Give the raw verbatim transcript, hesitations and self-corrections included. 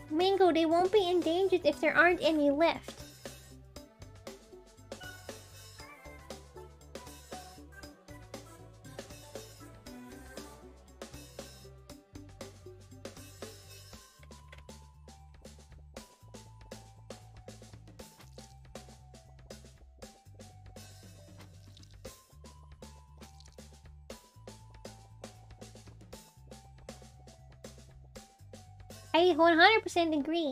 Mango, they won't be endangered if there aren't any left. I one hundred percent agree.